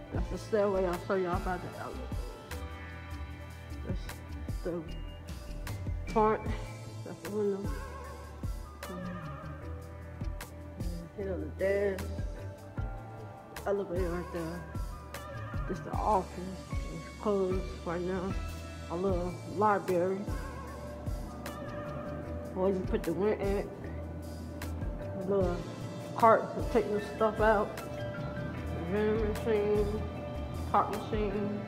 That's the stairway. I'll show y'all about the elevator. That's the front. That's the window. Here the desk. Elevator right there. This the office. It's closed right now. A little library. Where you put the rent at. A little cart to take your stuff out. Vending machine. Pop machine.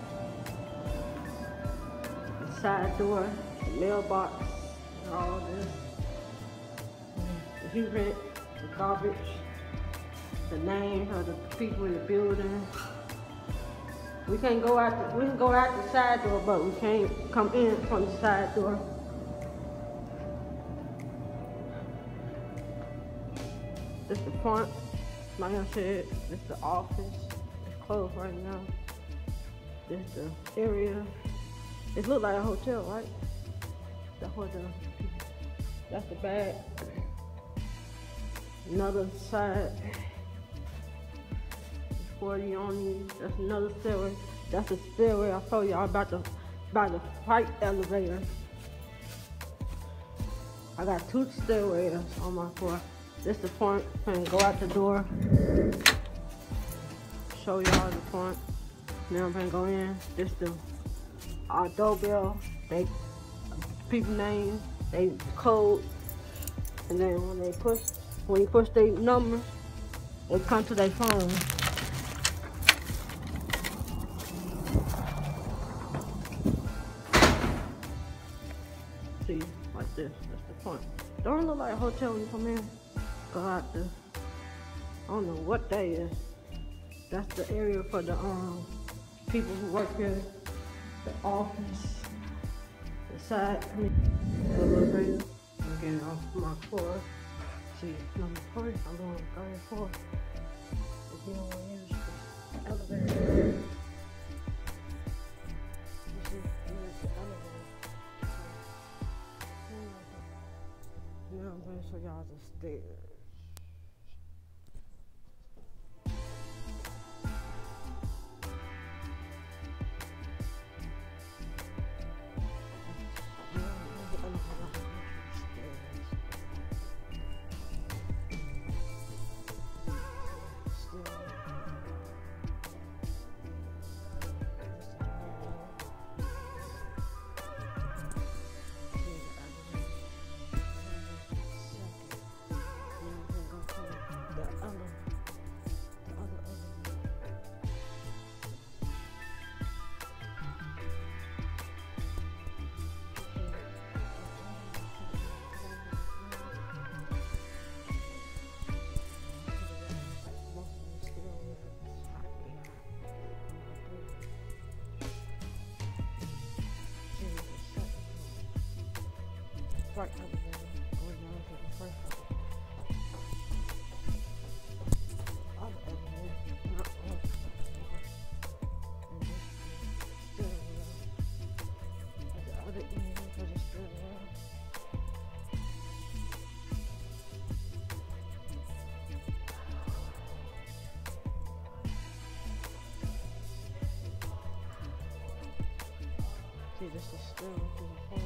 The side door. The mailbox. And all of this. The heat vent. The garbage. The name of the people in the building. We can go out the side door, but we can't come in from the side door. This the front, like I said, this the office. It's closed right now. This the area. It look like a hotel, right? The hotel. That's the back. Another side. 40 on these. That's another stairway. That's the stairway I told y'all about the flight elevator. I got 2 stairways on my floor. This the front. And go out the door. Show y'all the front. Now I'm gonna go in. This the doorbell. They people name, they code, and then when you push their number, it come to their phone. See, like this. That's the front. Don't look like a hotel when you come in. Go out there. I don't know what that is. That's the area for the people who work here. The office. The side. The elevator. I'm getting off my floor. See, number 3. I'm going to 34. If you don't want to use the elevator. Now I'm going to show y'all the stairs. Right over there, going down to the first floor. Other elevator, not on the floor. And this stairwell. At the other end for the stairwell. See, this is stairwell to the front.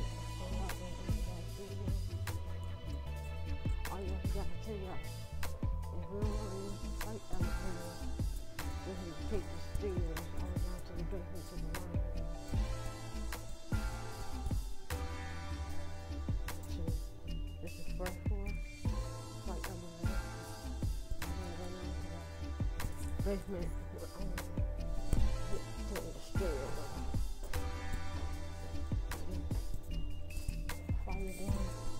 All you gotta tell y'all, if we don't want to use the flight elevator, we can take the stairs all down to the basement to the line. So, this is first floor, flight elevator. I'm gonna go down to the basement to the stairs. Follow down.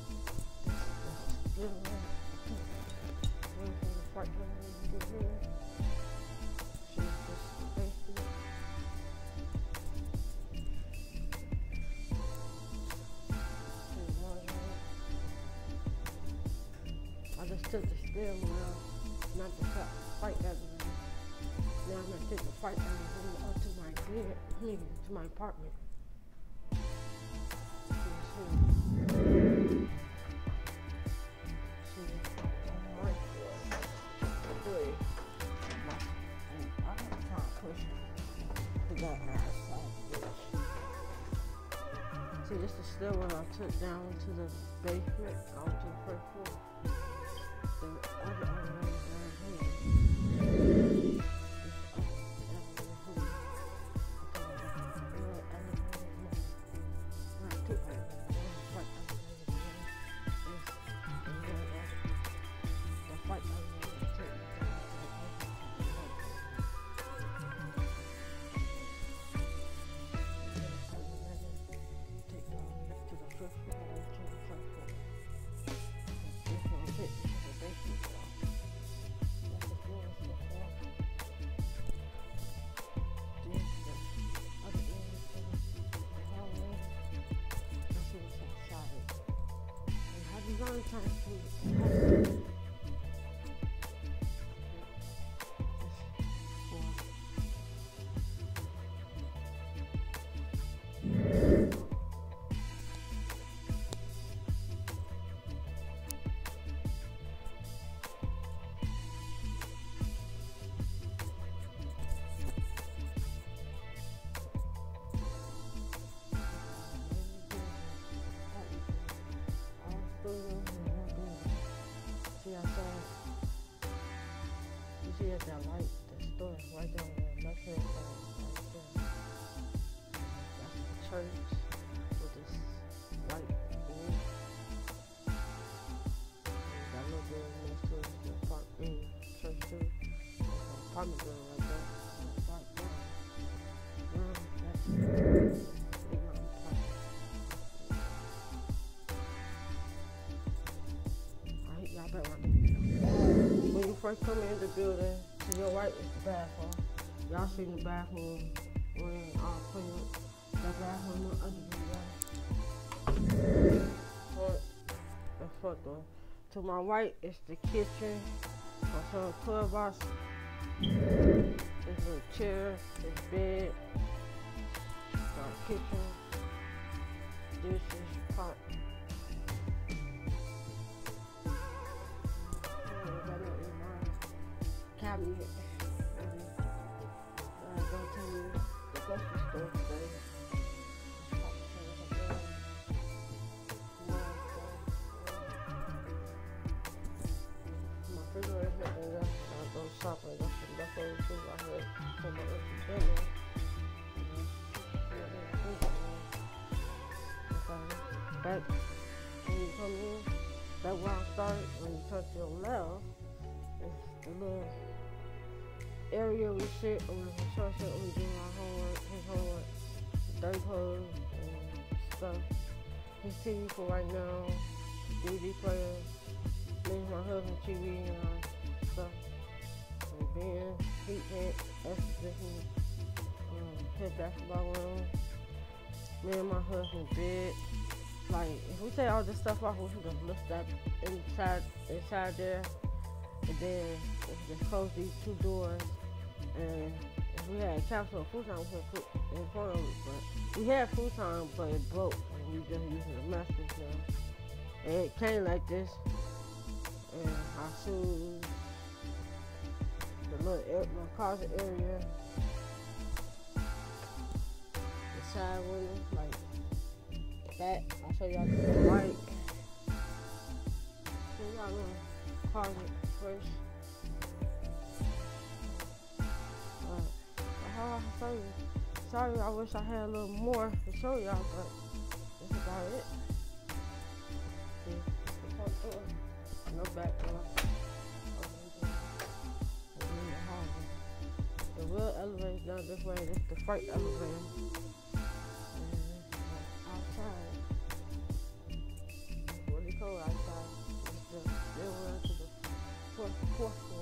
I just took the stairwell, not the flight elevator. Now I'm gonna take the flight elevator up to my bed, to my apartment. still when I took down to the basement, out to the first floor. The other elevator down here. See at that light, the store right down there, left hand side, right there. That's the church with this white roof. That little building next to it, the park, church too. There's an apartment building right there. That's y'all better run. When you first come in the building, to your right is the bathroom. Y'all seen the bathroom when I'll put that bathroom under the front door. To my right is the kitchen. Also a club box. There's a chair, there's bed, kitchen, dishes, pot. Cabinet. Go to the grocery store today. My refrigerator is not there. I go shopping. I got some leftover food I had from my empty dinner. Back when you come in, that's where I started. When you touch your left, it's the little area we sit on the construction, we do our homework, his homework, dirty clothes and stuff. His TV for right now, DVD player, me and my husband TV and stuff. And Ben, heat vent, air conditioning, his basketball room, me and my husband bed. Like if we take all this stuff off, we can just lift that inside there. And then we just close these two doors, and if we had capsule futon, we could put in front of it. But we had futon, but it broke, and we just using a mattress now. And it came like this, and our shoes, the little my closet area, the side window, like that. I'll show y'all the light. Show y'all the closet first. How I show you? Sorry, I wish I had a little more to show y'all, but that's about it. See, no back door. The real elevator is down this way. This is the freight elevator. And outside, it's really cold outside. It's the stairwell to the fourth floor.